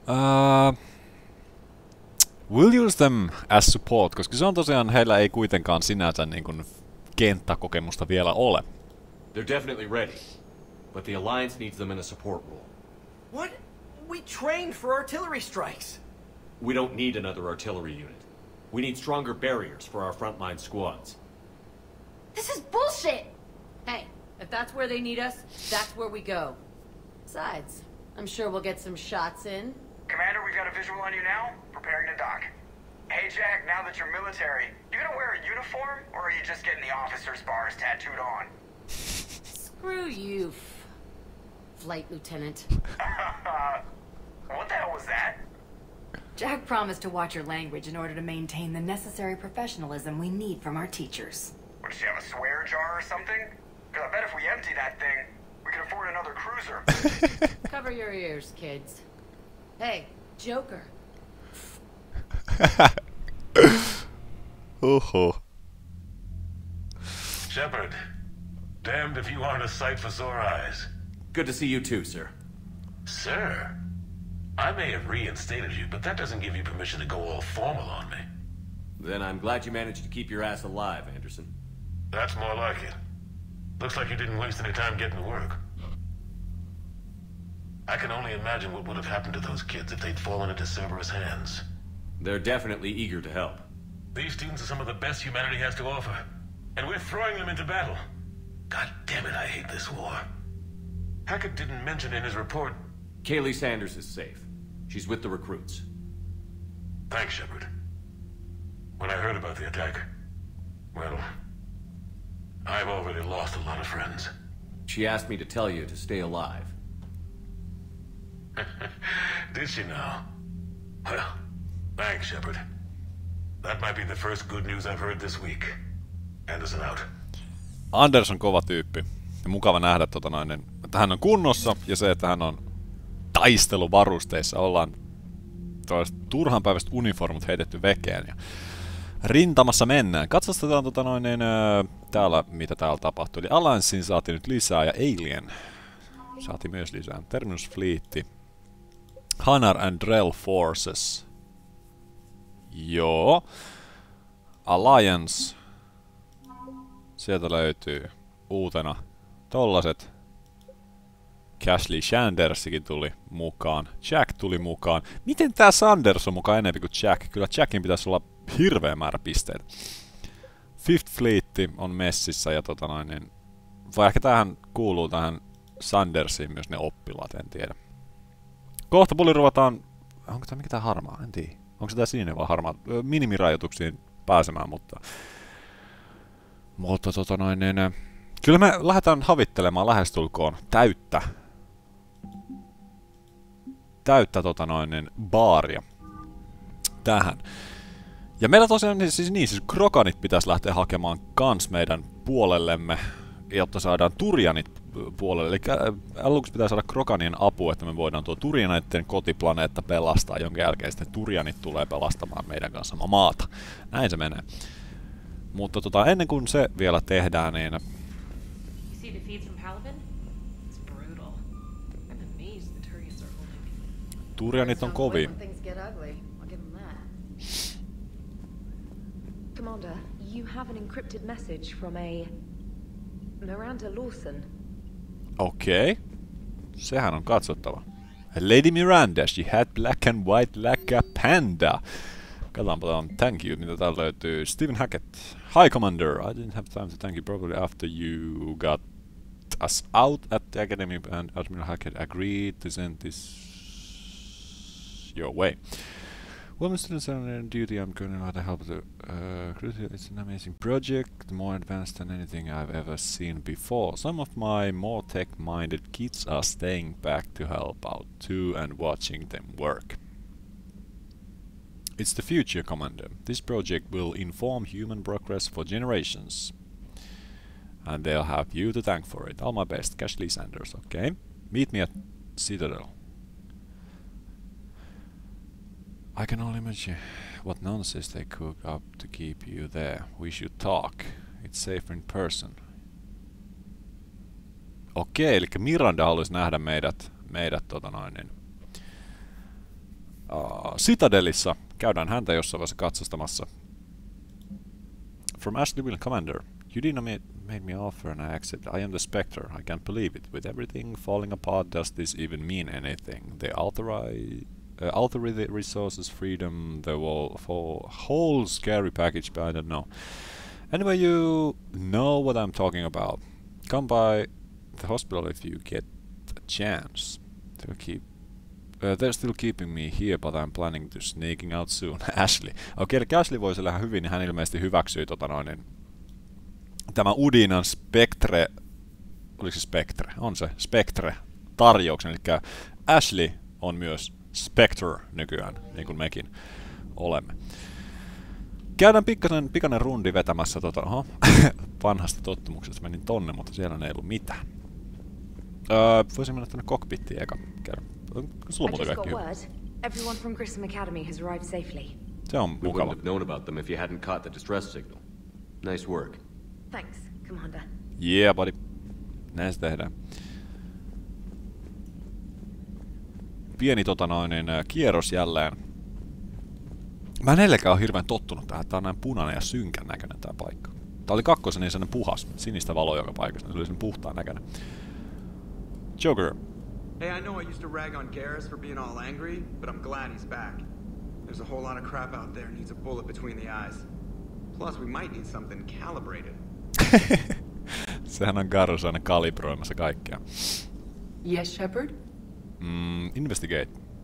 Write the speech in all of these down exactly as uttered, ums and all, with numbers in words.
Uh, we'll use them as support, koska se on tosiaan, heillä ei kuitenkaan sinänsä niin kuin kenttäkokemusta vielä ole. They're definitely ready, but the Alliance needs them in a support role. What? We trained for artillery strikes. We don't need another artillery unit. We need stronger barriers for our frontline squads. This is bullshit! Hey, if that's where they need us, that's where we go. Besides, I'm sure we'll get some shots in. Commander, we've got a visual on you now. Preparing to dock. Hey Jack, now that you're military, you gonna wear a uniform, or are you just getting the officer's bars tattooed on? Screw you, f Flight Lieutenant. What the hell was that? Jack promised to watch your language in order to maintain the necessary professionalism we need from our teachers. What, does she have a swear jar or something? Because I bet if we empty that thing, we can afford another cruiser. Cover your ears, kids. Hey, Joker. Oho. Shepard, damned if you aren't a sight for sore eyes. Good to see you too, sir. Sir? I may have reinstated you, but that doesn't give you permission to go all formal on me. Then I'm glad you managed to keep your ass alive, Anderson. That's more like it. Looks like you didn't waste any time getting to work. I can only imagine what would have happened to those kids if they'd fallen into Cerberus' hands. They're definitely eager to help. These students are some of the best humanity has to offer, and we're throwing them into battle. God damn it, I hate this war. Hackett didn't mention in his report... Kaylee Sanders is safe. She's with the recruits. Thanks, Shepard. When I heard about the attack, well, I've already lost a lot of friends. She asked me to tell you to stay alive. Did she now? Well, thanks, Shepard. That might be the first good news I've heard this week. Anderson out. Anders on kova tyyppi. Ja mukava nähdä, tota noin, että hän on kunnossa ja se, että hän on taisteluvarusteissa. Ollaan turhanpäiväiset uniformut heitetty vekeen ja rintamassa mennään. Katsotaan tota noin, niin, täällä, mitä täällä tapahtui. Eli Alliancein saatiin nyt lisää ja Alien saatiin myös lisää. Terminus Fleet. Hanar and Drell Forces. Joo. Alliance. Sieltä löytyy uutena tollaset. Cashley Shandersikin tuli mukaan. Jack tuli mukaan. Miten tää Sanders on mukaan enemmän kuin Jack? Kyllä Jackin pitäisi olla hirveä määrä pisteitä. Fifth Fleet on messissä ja tota noin, niin... vai ehkä tähän kuuluu tähän Sandersiin myös ne oppilaat, en tiedä. Kohta puli ruvetaan... Onko tää mikä tää harmaa? En tiedä. Onko se tää sininen vai harmaa? Minimirajoituksiin pääsemään, mutta... Mutta tota noin, niin... Kyllä me lähdetään havittelemaan lähestulkoon täyttä... Täyttä tota noin, niin baaria. Tähän. Ja meillä tosiaan niin, siis niin, siis Kroganit pitäisi lähteä hakemaan kans meidän puolellemme, jotta saadaan Turianit puolelle. Eli aluksi pitää saada Kroganien apu, että me voidaan tuo Turianitten kotiplaneetta pelastaa, jonka jälkeen sitten Turianit tulee pelastamaan meidän kanssa maata. Näin se menee. Mutta tota, ennen kuin se vielä tehdään, niin... Turianit on kovia. Commander, you have an encrypted message from a Miranda Lawson. Okei. Okay. Sehän on katsottava. Lady Miranda, she had black and white like a panda. Katsotaanpa on thank you, mitä täältä löytyy. Stephen Hackett. Hi Commander, I didn't have time to thank you properly after you got us out at the academy and Admiral Hackett agreed to send this your way. Well, Mister Students are on duty. I'm going to have to help the uh, it's an amazing project, more advanced than anything I've ever seen before. Some of my more tech-minded kids are staying back to help out too and watching them work. It's the future, Commander. This project will inform human progress for generations. And they'll have you to thank for it. All my best, Cashley Sanders, okay? Meet me at Citadel. I can only imagine what nonsense they cook up to keep you there. We should talk. It's safer in person. Okei, eli Miranda haluaisi nähdä meidät, meidät tota noin, niin, uh, Citadelissa. Käydään häntä jossain vaiheessa katsastamassa. From Ashley Will, Commander. You didn't make me offer and I accept. I am the Spectre. I can't believe it. With everything falling apart, does this even mean anything? The authori uh, authority, resources, freedom, the whole, for whole scary package, but I don't know. Anyway, you know what I'm talking about. Come by the hospital if you get a chance. They'll keep. Uh, they're still keeping me here, but I'm planning to sneaking out soon. Ashley. Okei, okay, Ashley voisi olla hyvin, niin hän ilmeisesti hyväksyi tota noin, niin tämä Udinan Spectre, oliko se Spectre? On se, Spectre-tarjouksen, eli Ashley on myös Spectre nykyään, niin kuin mekin olemme. Käydään pikkasen, pikainen rundi vetämässä tota, oho, vanhasta tottumuksesta, menin tonne, mutta siellä ei ollut mitään. Öö, voisin mennä tänne cockpittiin eka käydä. Sulla muuta kaikki hyvä. Everyone from Grissom Academy has arrived safely. Se on We mukava. wouldn't have known about them if you hadn't caught the distress signal. Nice work. Thanks, Commander. Yeah, buddy. Näin se tehdään. Pieni tota noin, niin, kierros jälleen. Mä en edelleenkään ole hirveän tottunut tähän, tää on näin punainen ja synkän näköinen tää paikka. Tää oli kakkosen niin sellainen puhas, sinistä valoa joka paikassa, se oli sen puhtaan näköinen. Joker. Hey, I know I used to rag on Garrus for being all angry, but I'm glad he's back. There's a whole lot of crap out there needs a bullet between the eyes. Plus, we might need something calibrated. Sehän on Garrus aina kalibroimassa kaikkea. Yes, Shepard? Mm, investigate.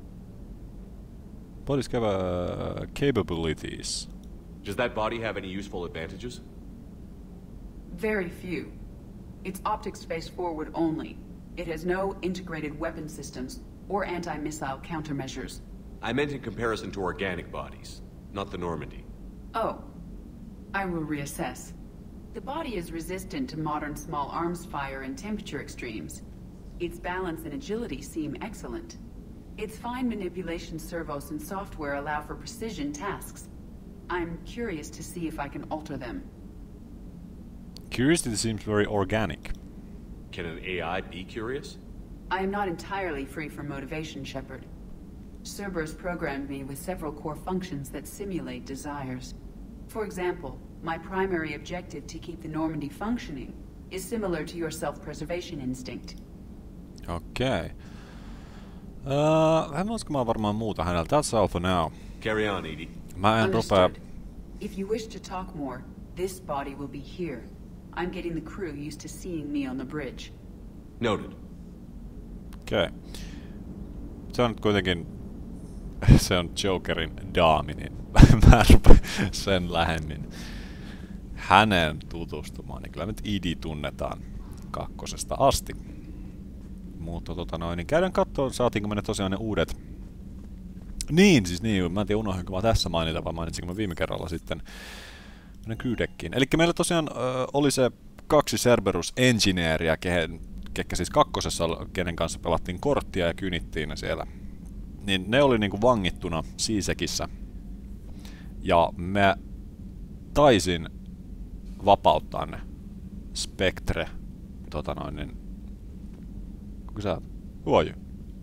Body's uh, capabilities. Does that body have any useful advantages? Very few. It's optics space forward only. It has no integrated weapon systems or anti-missile countermeasures. I meant in comparison to organic bodies, not the Normandy. Oh. I will reassess. The body is resistant to modern small arms fire and temperature extremes. Its balance and agility seem excellent. Its fine manipulation servos and software allow for precision tasks. I'm curious to see if I can alter them. Curiosity seems very organic. Can an A I be curious? I am not entirely free from motivation, Shepard. Cerberus programmed me with several core functions that simulate desires. For example, my primary objective to keep the Normandy functioning is similar to your self-preservation instinct. Okei. Okay. Uh, hän uskomaan varmaan muuta häneltä. That's all for now. Carry on, Edie. Mä en rupea... If you wish to talk more, this body will be here. I'm getting the crew used to seeing me on the bridge. Noted. Okei. Okay. Se on nyt kuitenkin... Se on Jokerin daami, niin mä rupean sen lähemmin hänen tutustumaan. Niin kyllä nyt Edie tunnetaan kakkosesta asti. Mutta tota noin, niin käydään katsomaan, saatiinko me ne tosiaan ne uudet... Niin, siis niin, mä en tiedä unohdinko mä tässä mainita, vai mainitsinko mä viime kerralla sitten mennään Kyydekkiin. Elikkä meillä tosiaan ö, oli se kaksi Cerberus Engineeria, kehen, ketkä siis kakkosessa, kenen kanssa pelattiin korttia ja kynittiin ne siellä. Niin ne oli niinku vangittuna Seasekissä. Ja mä taisin vapauttaa ne Spectre, tota noin, niin... Kuka sä oot? Who are you?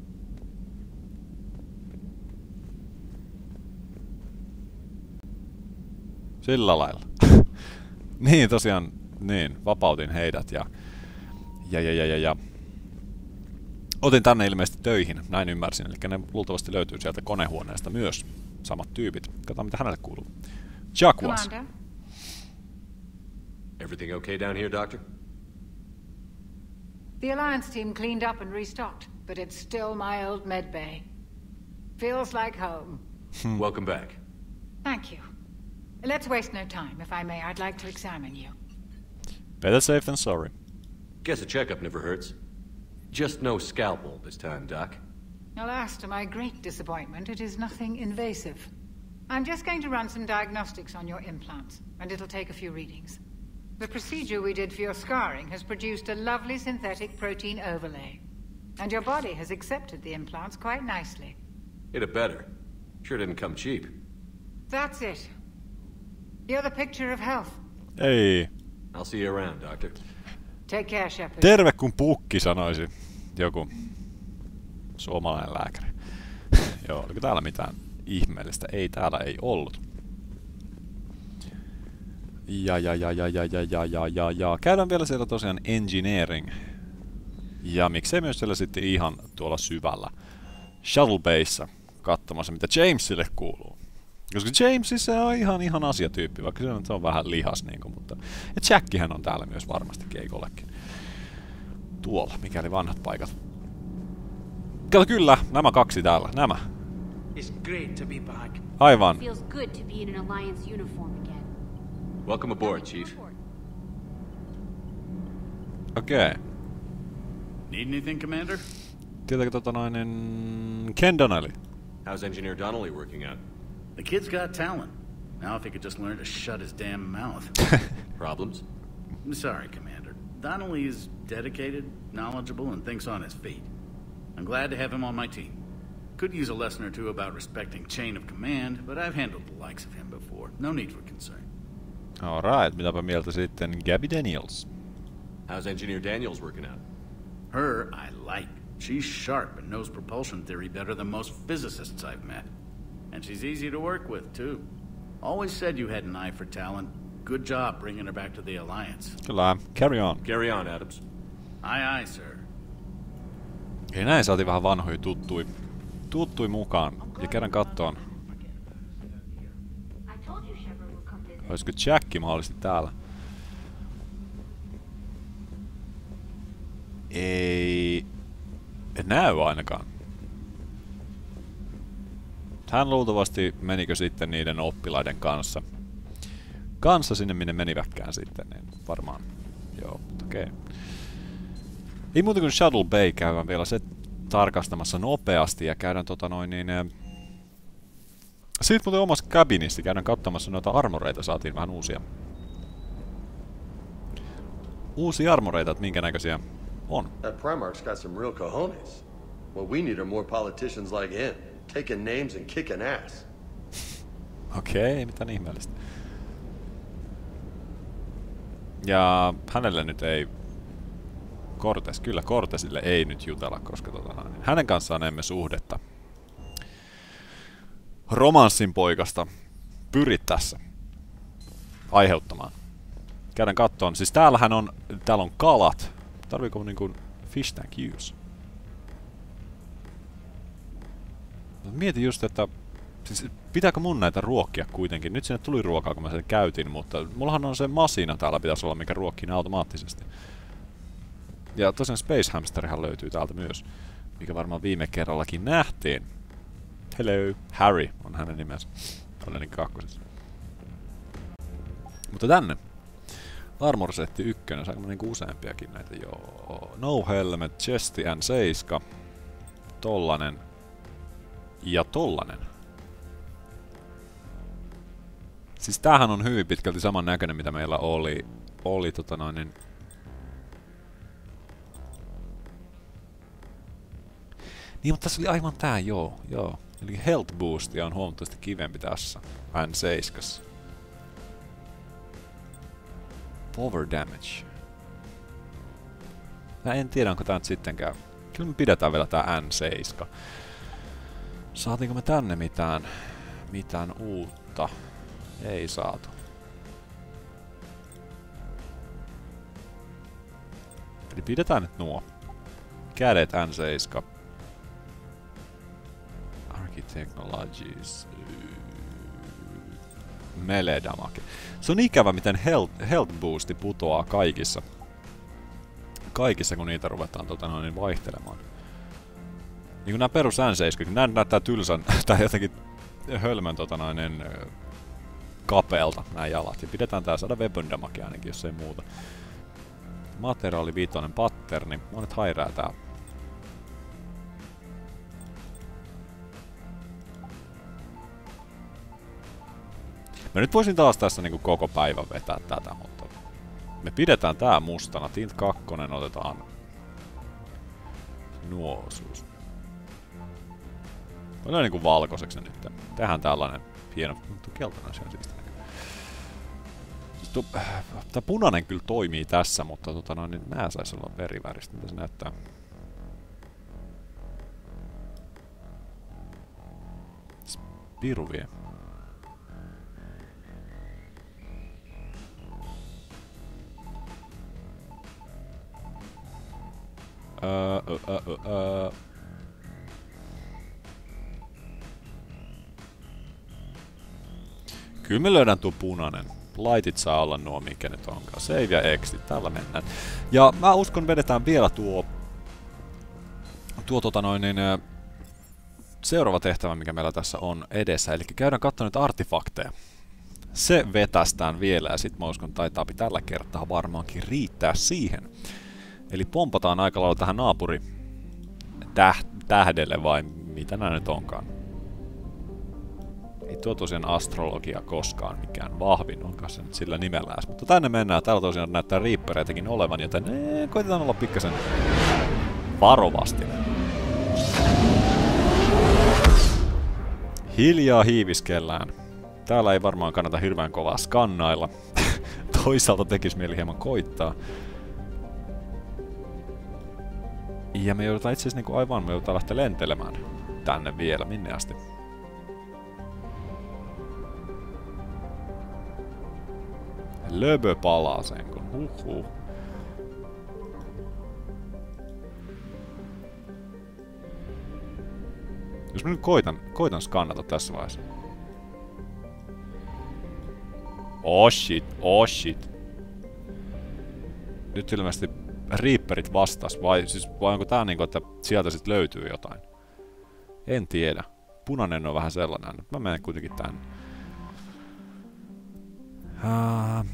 Sillä lailla. Niin tosiaan, niin, vapautin heidät ja... Ja, ja, ja, ja, ja... Otin tänne ilmeisesti töihin, näin ymmärsin. Eli ne luultavasti löytyy sieltä konehuoneesta myös. Samat tyypit. Katsotaan mitä hänelle kuuluu. Jaguars. Everything okay down here, Doctor? The Alliance team cleaned up and restocked, but it's still my old medbay. Feels like home. Welcome back. Thank you. Let's waste no time. If I may, I'd like to examine you. Better safe than sorry. Guess a checkup never hurts. Just no scalpel this time, Doc. Alas, to my great disappointment, it is nothing invasive. I'm just going to run some diagnostics on your implants, and it'll take a few readings. The procedure we did for your scarring has produced a lovely synthetic protein overlay. And your body has accepted the implants quite nicely. It had better. Sure didn't come cheap. That's it. You're the picture of health. Ei. I'll see you around, Doctor. Take care, Shepard. Terve kun pukki, sanoisi joku suomalainen lääkäri. Joo, oliko täällä mitään ihmeellistä? Ei, täällä ei ollut. Ja, ja, ja, ja, ja, ja, ja, ja, ja, ja. Käydään vielä siellä tosiaan engineering. Ja miksei myös siellä sitten ihan tuolla syvällä Shuttle Bayssä katsomassa, mitä Jamesille kuuluu. Koska James se on ihan ihan asiatyyppi, vaikka se on vähän lihas niinku, mutta... Ja Jackihän on täällä myös varmasti keikollekin. Tuolla, mikäli vanhat paikat. Kato kyllä, nämä kaksi täällä, nämä. It's great to be back. Aivan. Feels good to be in an Alliance uniform again. Welcome aboard, Chief. Okei. Okay. Need anything, Commander? Tietääkö tota noinen... Ken Donnelly? How's Engineer Donnelly working out? The kid's got talent. Now if he could just learn to shut his damn mouth. Problems? I'm sorry, Commander. Donnelly is dedicated, knowledgeable, and thinks on his feet. I'm glad to have him on my team. Could use a lesson or two about respecting chain of command, but I've handled the likes of him before. No need for concern. Alright, mitäpä mieltä sitten Gabby Daniels? How's Engineer Daniels working out? Her, I like. She's sharp and knows propulsion theory better than most physicists I've met. And she's easy to work with, too. Always said you had an eye for talent. Good job bringing her back to the Alliance. Kyllä, carry on. Carry on, Adams. Aye, aye, sir. Ja näin saatiin vähän vanhoja tuttui, tuttui mukaan. Ja kerran kattoon. Olisiko Jacki mahdollisesti täällä? Ei... En näy ainakaan. Hän luultavasti menikö sitten niiden oppilaiden kanssa. Kanssa sinne minne menivätkään sitten, niin varmaan. Joo, okei. Okay. Ei muuta kuin Shuttle Bay käydään vielä se tarkastamassa nopeasti ja käydään tota noin niin... Siitä muuten omassa kabinissa käydään katsomassa noita armoreita, saatiin vähän uusia. Uusia armoreita, että minkä näköisiä on. That Primarch's got some real cojones. What we need are more politicians like him, taking names and kicking ass. Okei, okay, mitään ihmeellistä. Ja hänelle nyt ei... Cortes, kyllä Cortesille ei nyt jutella, koska tota, niin hänen kanssaan emme suhdetta romanssin poikasta pyri tässä aiheuttamaan. Käydään kattoon. Siis täällähän on, täällä on kalat. Tarviiko niinku fish tank use? Mietin just, että siis pitääkö mun näitä ruokkia kuitenkin? Nyt sinne tuli ruokaa, kun mä sen käytin, mutta mullahan on se masina täällä pitäisi olla, mikä ruokkii ne automaattisesti. Ja tosiaan Space Hamsterihan löytyy täältä myös, mikä varmaan viime kerrallakin nähtiin. Hello, Harry on hänen nimensä. Olen kakkosessa. Mutta tänne. Armor-setti ykkönen, saanko mä niinku useampiakin näitä? Joo. No helmet, chesti and seiska. Tollanen. Ja tollanen. Siis tämähän on hyvin pitkälti saman näköinen, mitä meillä oli. Oli tota noin... Niin, mutta tässä oli aivan tää, joo, joo. Eli health boost on huomattavasti kivempi tässä. N seitsemän. Power damage. Mä en tiedä, onko tää nyt sittenkään. Kyllä me pidetään vielä tää N seitsemän. Saatiinko me tänne mitään, mitään uutta? Ei saatu. Eli pidetään nyt nuo. Kädet N seitsemän. Technologies. Melee damage. Se on ikävä, miten health, health boosti putoaa kaikissa. Kaikissa, kun niitä ruvetaan tota, noin, vaihtelemaan. Niin kuin nämä perus N seitsemän, nämä näyttää tylsän, tai jotenkin hölmön tota, noin, kapealta nämä jalat. Ja pidetään tää saada weapon damage ainakin, jos ei muuta. Materiaali viitoinen patterni. Monet hairää tää. Mä nyt voisin taas tässä niinku koko päivän vetää tätä, mutta me pidetään tää mustana. Tint kaksi otetaan nuosuus. Voidaan niinku valkoiseksi nyt. Tehdään tällainen hieno, mutta keltainen se on siisti näkö. Tää punainen kyllä toimii tässä, mutta tota noin, niin nää sais olla veriväristä. Mitä se näyttää? Piru vie. Öö, öö, öö, öö. Kyllä me löydään tuo punainen. Lightit saa olla nuo, mikä nyt onkaan. Save ja exit, tällä mennään. Ja mä uskon, vedetään vielä tuo... Tuo tota noin niin... Seuraava tehtävä, mikä meillä tässä on edessä. Eli käydään katsomaan nyt artefakteja. Se vetästään vielä ja sit mä uskon, taitaa tällä kertaa varmaankin riittää siihen. Eli pompataan aika lailla tähän naapuri täh tähdelle vai mitä nää nyt onkaan. Ei tuo tosiaan astrologia koskaan mikään vahvin, onkaan se nyt sillä nimellään. Mutta tänne mennään, täällä tosiaan näyttää riippereitäkin olevan, joten ee, koitetaan olla pikkasen varovasti. Hiljaa hiiviskellään. Täällä ei varmaan kannata hirveän kovaa skannailla. Toisaalta tekis mieli hieman koittaa. Ja me joudutaan itse asiassa niinku aivan, me joudutaan lähteä lentelemään tänne vielä, minne asti. Löbö palaa sen kun, huhhuh. Jos mä nyt koitan, koitan skannata tässä vaiheessa. Oh shit, oh shit. Nyt ilmeisesti Reaperit vastas, vai, siis, vai onko tää niinku, että sieltä sit löytyy jotain? En tiedä. Punainen on vähän sellainen. Mä menen kuitenkin tänne. Uh...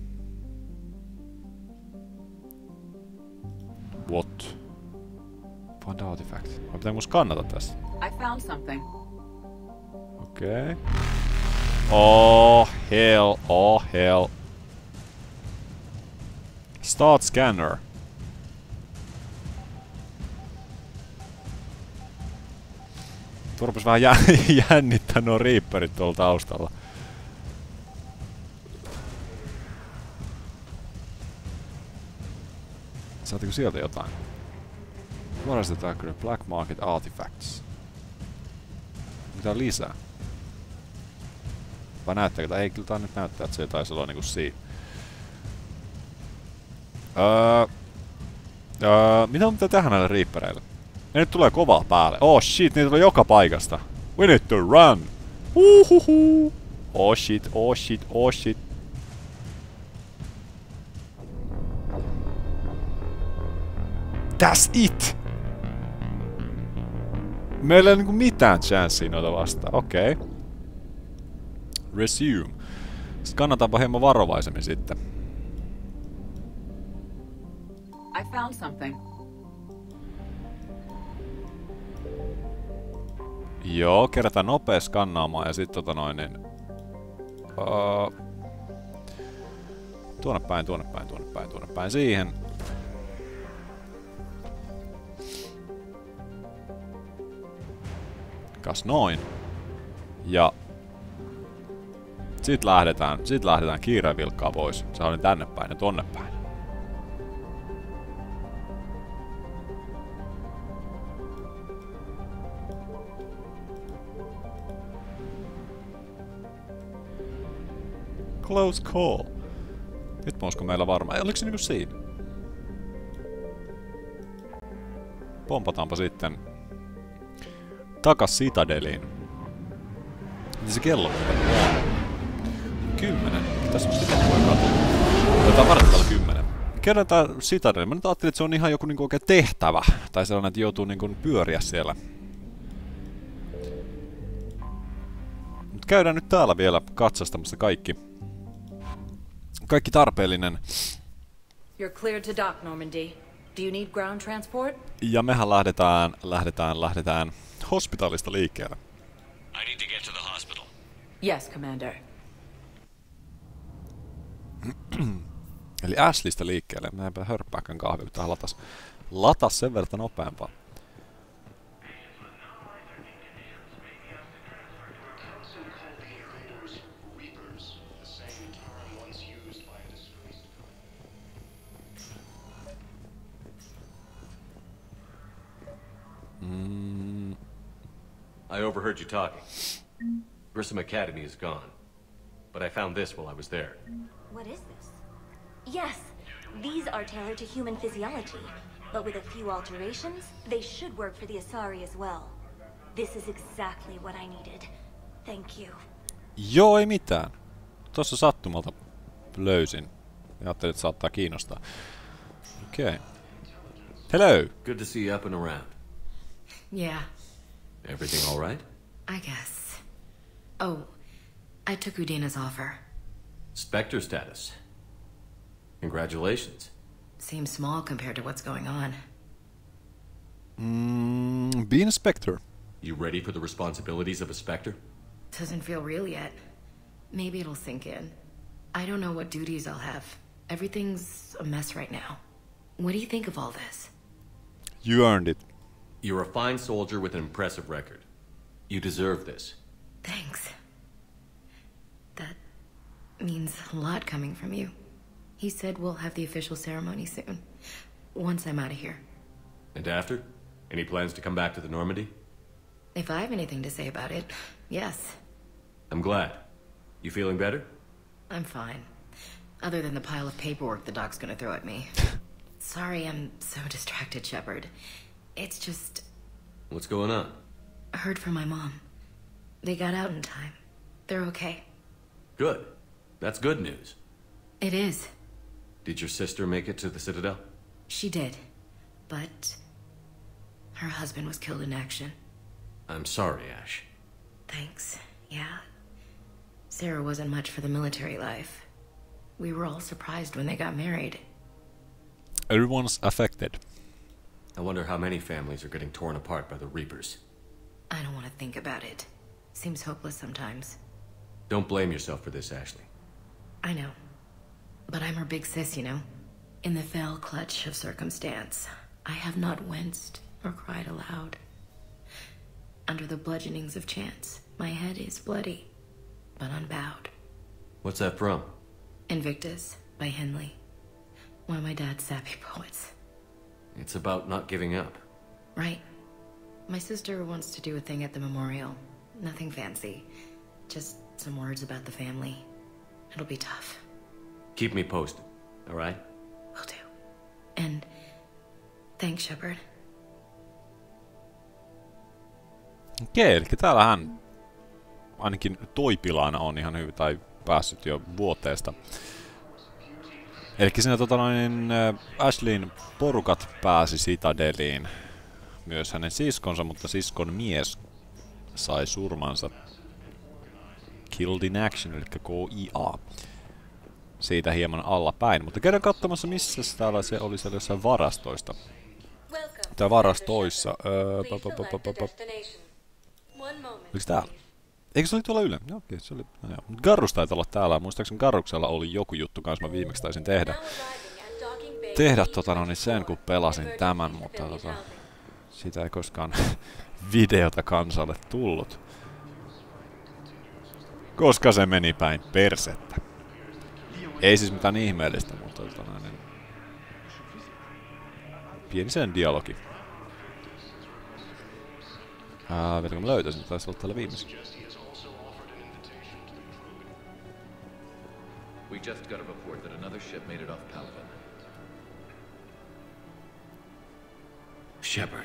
What? Find artifact. Vai pitää mun skannata tässä? I found something. Okei. Okay. Oh hell, oh hell. Start scanner. Tuo rupes vähän jä jännittää nuo Reaperit tuolla taustalla. Saatiko sieltä jotain? What is the tracker? Black market artifacts. Mitä lisää? Vai näyttääkö? Ei, kyllä tää nyt näyttää, että se taisi olla niinku siinä. Öö... Öö... Mitä on pitää tehdä näille Reapereille? Ne nyt tulee kovaa päälle. Oh shit, niitä tulee joka paikasta. We need to run! Uhuhu! Oh shit, oh shit, oh shit. That's it! Meillä ei niinku mitään chanssiä noita vastaan. Okei. Okay. Resume. Skannataanpa hieman varovaisemmin sitten. I found something. Joo, kerätään nopea skannaamaan ja sit tota noin niin... Uh, tuonne päin, tuonne päin, tuonne päin, tuonne päin siihen. Kas noin. Ja... Sit lähdetään, sit lähdetään kiireen vilkkaa pois. Se oli tänne päin ja tonne päin. Close call. Nyt mä uskon meillä varmaan. Oliko se niinku siinä? Pompataanpa sitten takas Citadeliin. Mitä se kello on? Kymmenen. Tässä on sitten voi katsoa. Otetaan vartalla kymmenen. Kerrotaan Citadeliin. Mä nyt ajattelin, että se on ihan joku niinku oikein tehtävä. Tai sellainen, että joutuu niinku pyöriä siellä. Mut käydään nyt täällä vielä katsastamassa kaikki. Kaikki tarpeellinen. You're cleared to dock, Normandy. Do you need ground transport? Ja mehän lähdetään, lähdetään, lähdetään hospitaalista liikkeelle. I need to get to the hospital. Yes, Commander. Eli Ashleystä liikkeelle. Mä enpä hörppääkään kahvia, kun tää latas, latas sen verran nopeampaa. I overheard you talking. Grissom Academy is gone. But I found this while I was there. What is this? Yes, these are tailored to human physiology, but with a few alterations, they should work for the Asari as well. This is exactly what I needed. Thank you. Joo, ei mitään. Tossa sattumalta löysin. Ajattelin, että saattaa kiinnostaa. Okei. Okay. Hello. Good to see you up and around. Yeah. Everything all right? I guess. Oh, I took Udina's offer. Spectre status. Congratulations. Seems small compared to what's going on. Mm, being a Spectre. You ready for the responsibilities of a Spectre? Doesn't feel real yet. Maybe it'll sink in. I don't know what duties I'll have. Everything's a mess right now. What do you think of all this? You earned it. You're a fine soldier with an impressive record. You deserve this. Thanks. That means a lot coming from you. He said we'll have the official ceremony soon. Once I'm out of here. And after? Any plans to come back to the Normandy? If I have anything to say about it, yes. I'm glad. You feeling better? I'm fine. Other than the pile of paperwork the doc's gonna throw at me. Sorry I'm so distracted, Shepard. It's just... What's going on? I heard from my mom. They got out in time. They're okay. Good. That's good news. It is. Did your sister make it to the Citadel? She did. But... her husband was killed in action. I'm sorry, Ash. Thanks. Yeah. Sarah wasn't much for the military life. We were all surprised when they got married. Everyone's affected. I wonder how many families are getting torn apart by the Reapers. I don't want to think about it. Seems hopeless sometimes. Don't blame yourself for this, Ashley. I know. But I'm her big sis, you know? In the fell clutch of circumstance, I have not winced or cried aloud. Under the bludgeonings of chance, my head is bloody, but unbowed. What's that from? Invictus by Henley. One of my dad's sappy poets. It's about not giving up. Right. My sister wants to do a thing at the memorial. Nothing fancy. Just some words about the family. It'll be tough. Keep me posted, all right? Will do. And thanks, Shepard. Okei, eli täällähän ainakin Toipilaana on ihan hyvin, tai päässyt jo vuoteesta. Eli siinä tota noin, Ashleyn porukat pääsi Citadeliin. Myös hänen siskonsa, mutta siskon mies sai surmansa. Killed in action, eli K I A. Siitä hieman allapäin. Mutta käydään katsomassa, missä täällä se oli siellä jossain varastoista. Tai varastoissa. Öö, pa, pa, pa, pa, pa. Oliko täällä? Eikö se oli tuolla yle? Joo, okei, se oli. No, joo. Garrus taitaa olla täällä. Muistaakseni Garruksella oli joku juttu kanssa, mä viimeksi taisin tehdä. Tehdä tota no niin sen, kun pelasin tämän, mutta tota, siitä ei koskaan videota kansalle tullut. Koska se meni päin persettä. Ei siis mitään ihmeellistä, mutta tota no niin. Pieni sen dialogi. Ää, vieläkö mä löytäisin? Taisi olla täällä viimeisin. We just got a report that another ship made it off Palaven. Shepard.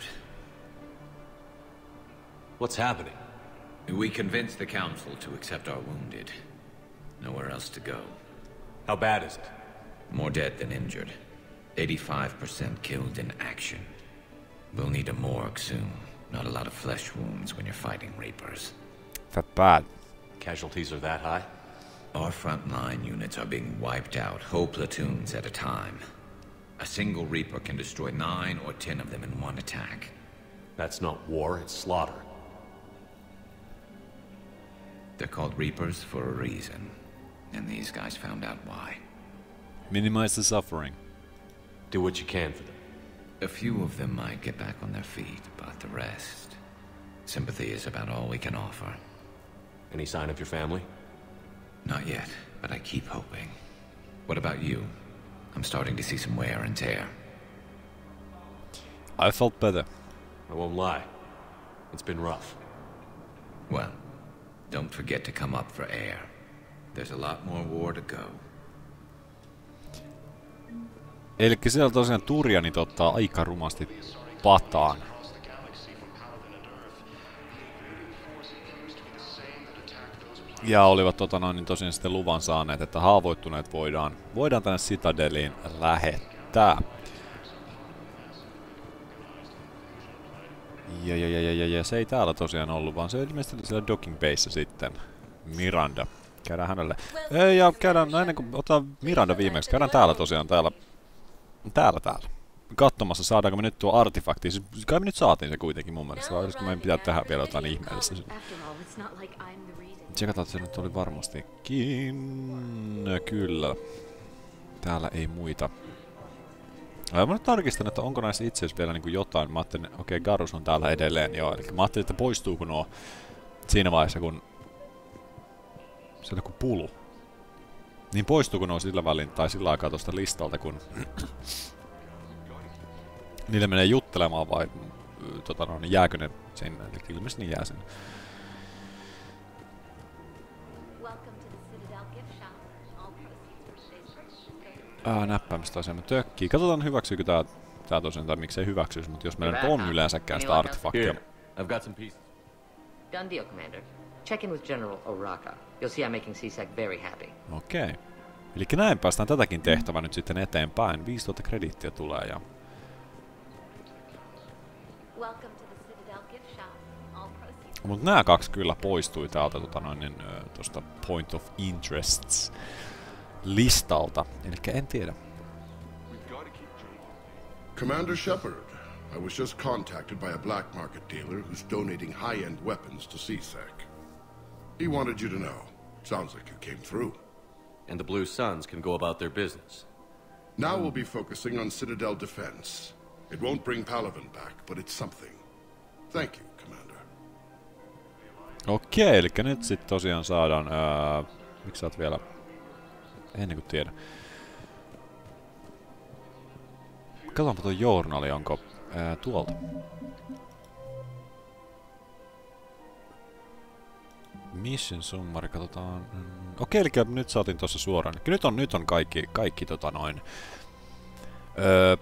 What's happening? We convinced the Council to accept our wounded. Nowhere else to go. How bad is it? More dead than injured. eighty-five percent killed in action. We'll need a morgue soon. Not a lot of flesh wounds when you're fighting Reapers. That bad. Casualties are that high? Our frontline units are being wiped out, whole platoons at a time. A single Reaper can destroy nine or ten of them in one attack. That's not war, it's slaughter. They're called Reapers for a reason. And these guys found out why. Minimize the suffering. Do what you can for them. A few of them might get back on their feet, but the rest... sympathy is about all we can offer. Any sign of your family? Not yet, but I keep hoping. What about you? I'm starting to see some wear and tear. I felt better. I won't lie. It's been rough. Well, Don't forget to come up for air. There's a lot more war to go. Elikkä siellä tosiaan Turianit ottaa aika rumasti pataan. Ja olivat tota noin, niin tosiaan sitten luvan saaneet, että haavoittuneet voidaan, voidaan tänne Citadeliin lähettää. Ja, ja, ja, ja, ja, ja se ei täällä tosiaan ollut, vaan se oli ilmeisesti siellä docking bayssä sitten. Miranda. Käydään hänelle. Ei, ja käydään, no ennen kuin otetaan Miranda viimeksi, käydään täällä tosiaan, täällä. Täällä, täällä. Katsomassa, saadaanko me nyt tuo artefakti. Siis, kai me nyt saatiin se kuitenkin mun mielestä, vai olisiko meidän pitää tehdä vielä jotain ihmeellistä. Tsekataan, että se nyt oli varmastikin. Kyllä. Täällä ei muita. Mä nyt tarkistan, että onko näissä itse asiassa vielä niin kuin jotain. Mä ajattelin, okei, okay, Garus on täällä edelleen. Joo, eli mä ajattelin, että poistuuko nuo siinä vaiheessa, kun se on joku pulu. Niin poistuuko nuo sillä välin tai sillä aikaa tuosta listalta, kun niille menee juttelemaan vai tota, no, niin jääkö ne sinne? Eli ilmeisesti niin jää sinne. Ää, näppäimistä tosiaan me tökkii. Katsotaan hyväksyykö tää, tää tosiaan, tai miksei hyväksyisi, mutta jos meillä on yleensäkään sitä artefaktia. Done deal, Commander. Check in with General Oraka. You'll see I'm making C SAC very happy. Okei. Okay. Eli näin päästään tätäkin tehtävää nyt sitten eteenpäin. viisituhatta krediittiä tulee ja... Mut nää kaksi kyllä poistui täältä tota noin, niin, tosta Point of Interests listalta. Elikkä en tiedä. Commander Shepard, I was just contacted by a black market dealer who's donating high-end weapons to C SAC. He wanted you to know. Sounds like you came through. And the Blue Suns can go about their business. Now we'll be focusing on Citadel defense. It won't bring Palaven back, but it's something. Thank you, Commander. Okei, eli nyt sitten tosiaan saadaan... Ää, miksi sä oot vielä... Ennen kuin tiedä. Katsotaanpa tuo journali, onko ää, tuolta. Mission summary, katsotaan. Okei, eli nyt saatiin tuossa suoraan. Nyt on, nyt on kaikki, kaikki tota noin... Öö,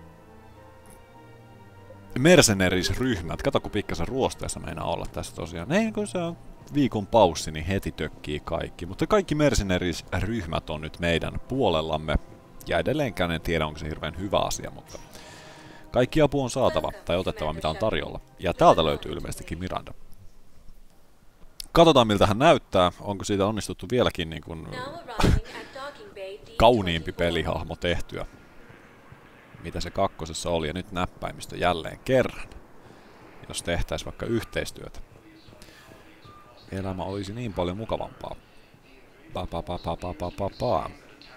mercenaries-ryhmät. Kato, kun pikkasen ruosteessa meinaa olla tässä tosiaan. Ei, kun se on viikon paussi, niin heti tökkii kaikki. Mutta kaikki mercenaries-ryhmät on nyt meidän puolellamme. Ja edelleenkään en tiedä, onko se hirveän hyvä asia, mutta... Kaikki apu on saatava, tai otettava, mitä on tarjolla. Ja täältä löytyy ilmeisestikin Miranda. Katsotaan, miltä hän näyttää. Onko siitä onnistuttu vieläkin niin kuin kauniimpi pelihahmo tehtyä. Mitä se kakkosessa oli, ja nyt näppäimistö jälleen kerran. Jos tehtäisiin vaikka yhteistyötä. Elämä olisi niin paljon mukavampaa. Pa pa pa pa pa pa pa pa.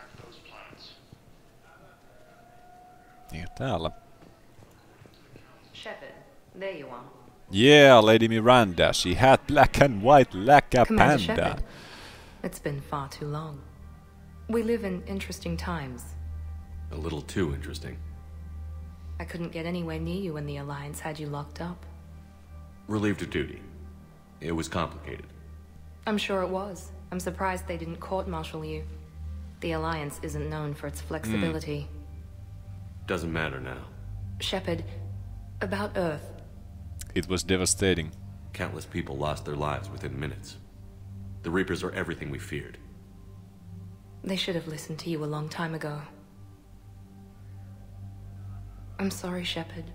Niin, täällä. Shepard, there you are. Yeah, Lady Miranda. She had black and white like a Commander panda. Shepard, it's been far too long. We live in interesting times. A little too interesting. I couldn't get anywhere near you when the Alliance had you locked up. Relieved of duty. It was complicated. I'm sure it was. I'm surprised they didn't court-martial you. The Alliance isn't known for its flexibility. Doesn't matter now. Shepard, about Earth. It was devastating. Countless people lost their lives within minutes. The Reapers are everything we feared. They should have listened to you a long time ago. I'm sorry, Shepard.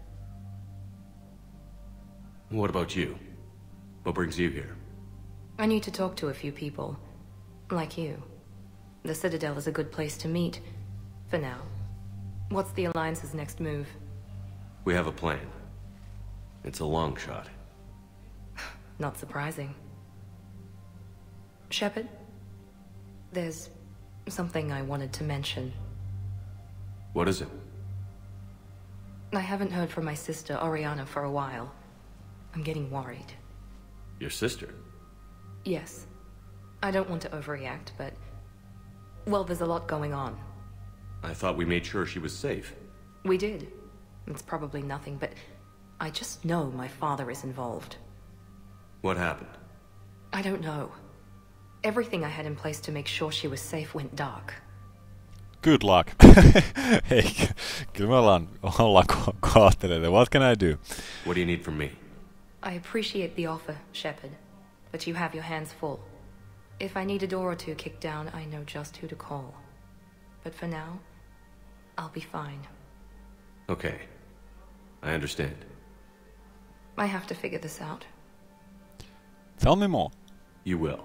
What about you? What brings you here? I need to talk to a few people. Like you. The Citadel is a good place to meet. For now. What's the Alliance's next move? We have a plan. It's a long shot. Not surprising. Shepard? There's something I wanted to mention. What is it? I haven't heard from my sister, Oriana, for a while. I'm getting worried. Your sister? Yes. I don't want to overreact, but... Well, there's a lot going on. I thought we made sure she was safe. We did. It's probably nothing, but... I just know my father is involved. What happened? I I don't know. Everything I had in place to make sure she was safe went dark. Good luck. Hei, kyllä me ollaan, ollaan ko kohteleita. What can I do? What do you need from me? I appreciate the offer, Shepard, but you have your hands full. If I need a door or two kicked down, I know just who to call. But for now, I'll be fine. Okay. I understand. I have to figure this out. Tell me more. You will.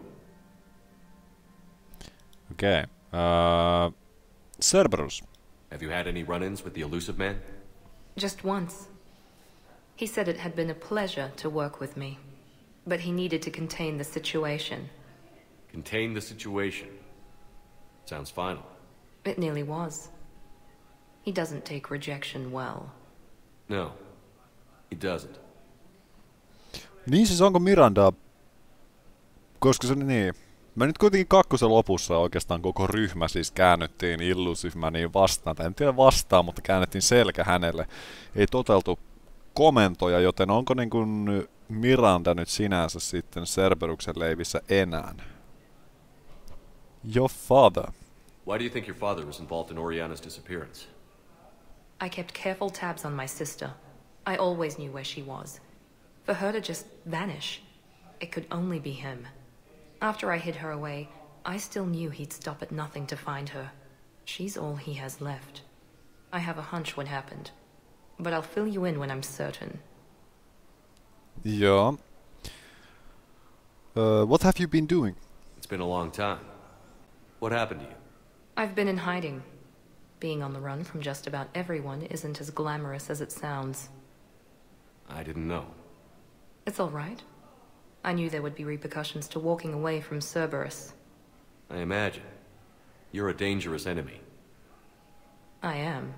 Okay. Uh, Cerberus. Have you had any run-ins with the Elusive Man? Just once. He said it had been a pleasure to work with me, but he needed to contain the situation. Contain the situation. Sounds final. It nearly was. He doesn't take rejection well. No, he doesn't. Niin siis onko Miranda, koska se niin, me nyt kuitenkin kakkosen lopussa oikeastaan koko ryhmä siis käännyttiin Illusive Maniin vastaan, tai en tiedä vastaan, mutta käännettiin selkä hänelle. Ei toteltu komentoja, joten onko niin kuin Miranda nyt sinänsä sitten Cerberuksen leivissä enää? Your father. Why do you think your father was involved in Oriana's disappearance? I kept careful tabs on my sister. I always knew where she was. For her to just vanish, it could only be him. After I hid her away, I still knew he'd stop at nothing to find her. She's all he has left. I have a hunch what happened, but I'll fill you in when I'm certain. Yeah. Uh, what have you been doing? It's been a long time. What happened to you? I've been in hiding. Being on the run from just about everyone isn't as glamorous as it sounds. I didn't know. It's all right. I knew there would be repercussions to walking away from Cerberus. I imagine. You're a dangerous enemy. I am.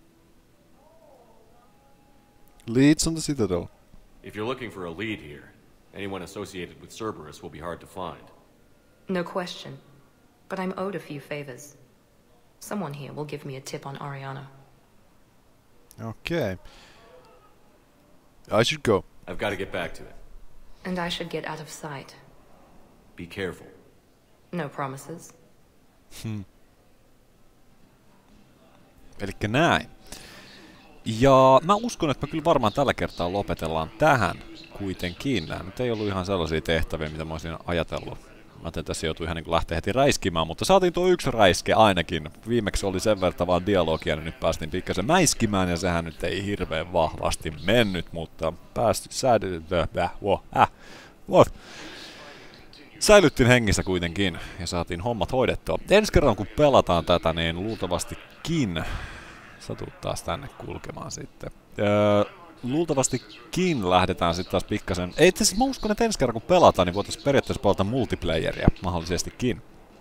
Leads on the Citadel. If you're looking for a lead here, anyone associated with Cerberus will be hard to find. No question. But I'm owed a few favors. Someone here will give me a tip on Oriana. Okay. I should go. I've got to get back to it. And I should get out of sight. Be careful. No promises. Hmm. Elikkä näin. Ja mä uskon, että me kyllä varmaan tällä kertaa lopetellaan tähän kuitenkin. Nämä nyt ei ollut ihan sellaisia tehtäviä, mitä mä olisin ajatellut. Mä ajattelin, että tässä joutui ihan niin kuin lähteä heti räiskimään, mutta saatiin tuo yksi räiske ainakin. Viimeksi oli sen verran vaan dialogia, niin nyt päästiin pikkasen mäiskimään, ja sehän nyt ei hirveän vahvasti mennyt, mutta päästy säädytään. Äh, wow, äh, what? Säilyttiin hengissä kuitenkin, ja saatiin hommat hoidettua. Ensi kerran kun pelataan tätä, niin luultavastikin satut taas tänne kulkemaan sitten. Öö, luultavastikin lähdetään sitten taas pikkasen. Ei itse asiassa mä uskon, että ensi kerran kun pelataan, niin voitaisiin periaatteessa pelata multiplayeria mahdollisestikin.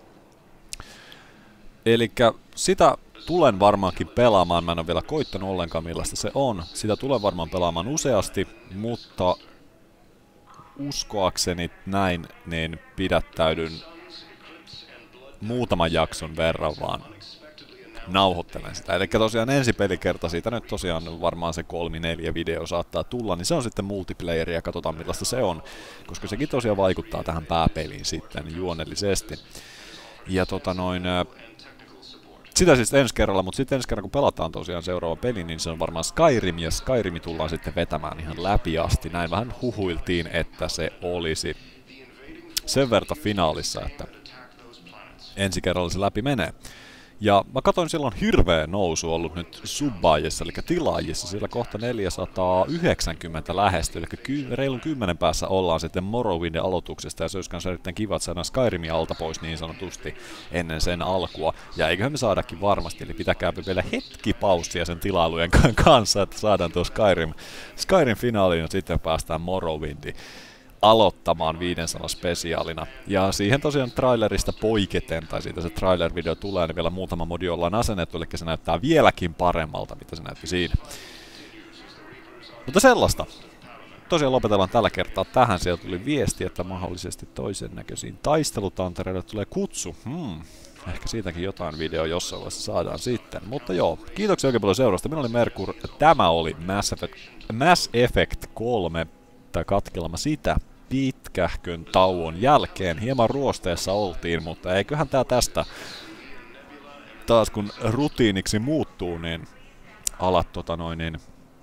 Elikkä sitä tulen varmaankin pelaamaan. Mä en ole vielä koittanut ollenkaan millaista se on. Sitä tulen varmaan pelaamaan useasti, mutta uskoakseni näin, niin pidättäydyn muutaman jakson verran vaan nauhoittelen sitä. Eli tosiaan ensi pelikerta siitä nyt tosiaan varmaan se kolmi neljä video saattaa tulla, niin se on sitten multiplayer ja katsotaan millaista se on, koska sekin tosiaan vaikuttaa tähän pääpeliin sitten juonellisesti. Ja tota noin, sitä siis ensi kerralla, mutta sitten ensi kerran kun pelataan tosiaan seuraava peli, niin se on varmaan Skyrim, ja Skyrimi tullaan sitten vetämään ihan läpi asti. Näin vähän huhuiltiin, että se olisi sen verran finaalissa, että ensi kerralla se läpi menee. Ja mä katsoin, silloin hirveä nousu ollut nyt subbaajissa, eli tilaajissa, siellä kohta neljäsataayhdeksänkymmentä lähestyy, eli ky reilun kymmenen päässä ollaan sitten Morrowindin aloituksesta, ja se olisi kanssa erittäin kiva, että saadaan Skyrimin alta pois niin sanotusti ennen sen alkua, ja eiköhän me saadakin varmasti, eli pitäkääpä vielä hetki paussia sen tilailujen kanssa, että saadaan tuo Skyrim, Skyrim finaaliin, ja sitten päästään Morrowindiin aloittamaan viisisataa spesiaalina. Ja siihen tosiaan trailerista poiketen, tai siitä se trailer-video tulee, niin vielä muutama modi ollaan asennettu, eli se näyttää vieläkin paremmalta, mitä se näytti siinä. Mutta sellaista. Tosiaan lopetellaan tällä kertaa tähän. Sieltä tuli viesti, että mahdollisesti toisen näköisiin taistelutantereille tulee kutsu. Hmm. Ehkä siitäkin jotain video jossain vaiheessa saadaan sitten. Mutta joo, kiitoksia oikein paljon seurasta. Minä olin Merkur. Tämä oli Mass Effect, Mass Effect kolme, tai katkelma sitä. pitkähkön tauon jälkeen. Hieman ruosteessa oltiin, mutta eiköhän tää tästä taas kun rutiiniksi muuttuu, niin alat tota noin niin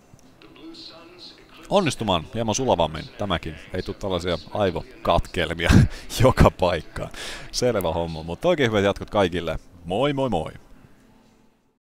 onnistumaan hieman sulavammin. Tämäkin ei tule tällaisia aivokatkelmia joka paikkaan. Selvä homma, mutta oikein hyvät jatkot kaikille. Moi moi moi!